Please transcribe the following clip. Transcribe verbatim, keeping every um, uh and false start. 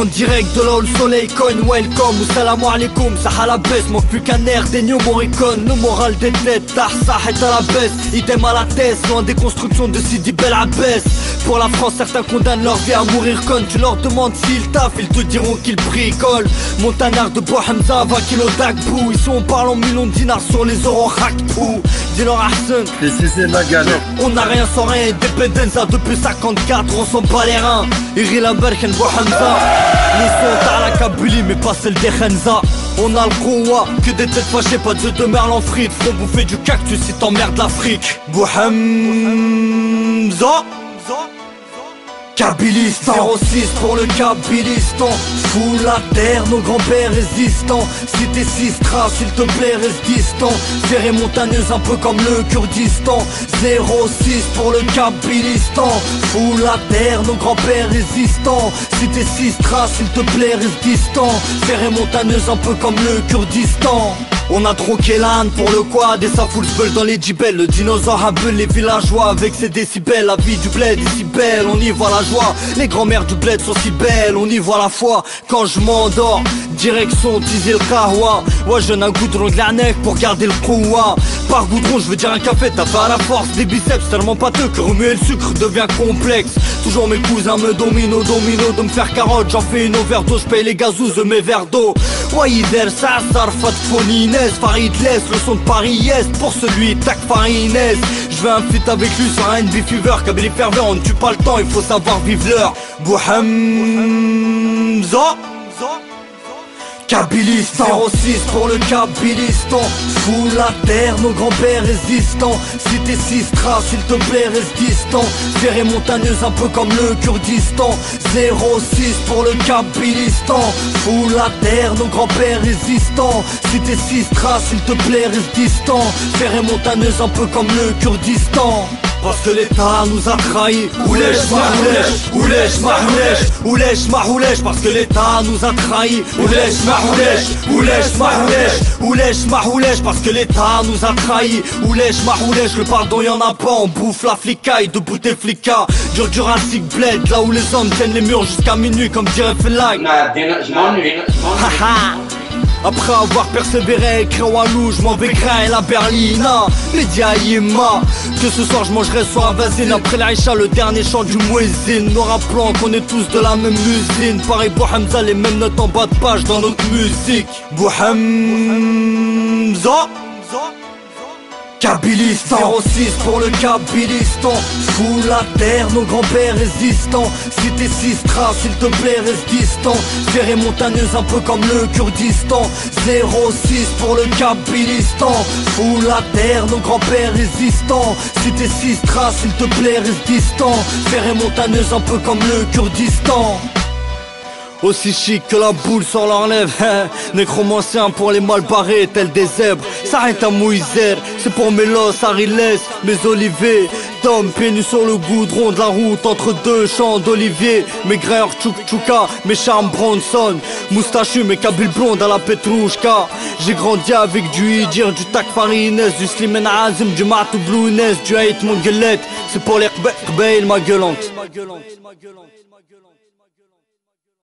En direct de là où le soleil cogne, welcome ou salam alaikum. Ça à la baisse, manque plus qu'un air des New Morricone. Le moral des têtes, tard ça est à la baisse. Idem à la thèse, loin des constructions de Sidi Bel Abbès. Pour la France, certains condamnent leur vie à mourir con. Tu leur demandes s'ils taffent, ils te diront qu'ils bricolent. Montagnard de Bohamza, vingt kilos d'Agbou. Ici on parle en millions de dinars sur les euros Rakpou. Dis-leur Hassan, ici c'est la galère. on n'a rien sans rien, Dependenza depuis cinquante-quatre, on s'en bat les reins. Irila Berken Bohamza. Nous sommes à la Kabylie mais pas celle des Khenza. On a le Kowa, que des têtes fâchées, pas de deux merles en frites. Faut bouffer du cactus si t'emmerdes l'Afrique. Bohamza Kabilistan, zéro six pour le Kabilistan. Fous la terre, nos grands-pères résistants. Si t'es Sistra, s'il te plaît reste distant. Serré montagneuse un peu comme le Kurdistan. Zéro six pour le Kabilistan. Fous la terre, nos grands-pères résistants. Si t'es Sistra, s'il te plaît reste distant. Serré montagneuse un peu comme le Kurdistan. On a troqué l'âne pour le quad et ça fout le spell dans les djibels. Le dinosaure habule les villageois avec ses décibels. La vie du bled est si belle, on y voit la joie. Les grand-mères du bled sont si belles, on y voit la foi. Quand je m'endors, direction Tizi el Kahwa. Ouais, je n'ai un goudron de l'arnaque pour garder le koua. Par goudron, je veux dire un café, t'as pas la force des biceps tellement pâteux que remuer le sucre devient complexe. Toujours mes cousins me dominent au domino de me faire carotte. J'en fais une overdose, je paye les gazous de mes verres d'eau. Ouais, Ider, ça, Sarfat, Fonines, Farid laisse le son de Paris Est. Pour celui, tac, Farines. Je veux un feat avec lui sur un N B Fever. Kabylie fervent, on ne tue pas le temps, il faut savoir vivre l'heure. Bohamza Kabilistan, zéro six pour le Kabilistan. Fous la terre, nos grands-pères résistants. Si t'es Sistra, s'il te plaît reste distant. Serré montagneuse un peu comme le Kurdistan. Zéro six pour le Kabilistan. Fous la terre, nos grands-pères résistants. Si t'es Sistra, s'il te plaît reste distant. Serré montagneuse un peu comme le Kurdistan. Parce que l'État nous a trahis. Oulèche mahoulèche, oulèche mahoulèche, oulèche mahoulèche. Parce que l'État nous a trahis. Oulèche mahoulèche, oulèche mahoulèche, oulèche mahoulèche. Parce que l'État nous a trahis. Oulèche mahoulèche, le pardon y'en a pas. On bouffe la flicaille de Bouteflika. Dur Jurassic Blade, là où les hommes tiennent les murs jusqu'à minuit comme dirait Felag. Je m'ennuie, Après avoir persévéré, écrit Walou, je m'en vais grain la berlina. Média Yema, que ce soir je mangerai soit un vasine. Après l'Aïcha, le dernier chant du muezzin. Nous rappelant qu'on est tous de la même usine. Pareil Bohamza, les mêmes notes en bas de page dans notre musique. Bohamza Kabilistan, zéro six pour le Kabilistan. Fous la terre, nos grands-pères résistants. Si t'es Sistra, s'il te plaît reste distant. Serré montagneuse un peu comme le Kurdistan. Zéro six pour le Kabilistan. Fous la terre, nos grands-pères résistants. Si t'es Sistra, s'il te plaît reste distant. Serré montagneuse un peu comme le Kurdistan. Aussi chic que la boule sur leur lèvre, hein. Nécromancien pour les mal barrés, tels des zèbres. S'arrête à Mouizer, c'est pour mes los, Ariles, mes olivets. Tom, pieds nus sur le goudron de la route, entre deux champs d'olivier. Mes grains tchouk tchouka, mes charmes Bronson. Moustachu, mes kabyles blondes à la Petrouchka. J'ai grandi avec du Idir, du Tak Farines, du Slimane Azim, du Matou Blounes, du Haït Monguelette. C'est pour les Kbeil ma gueulante.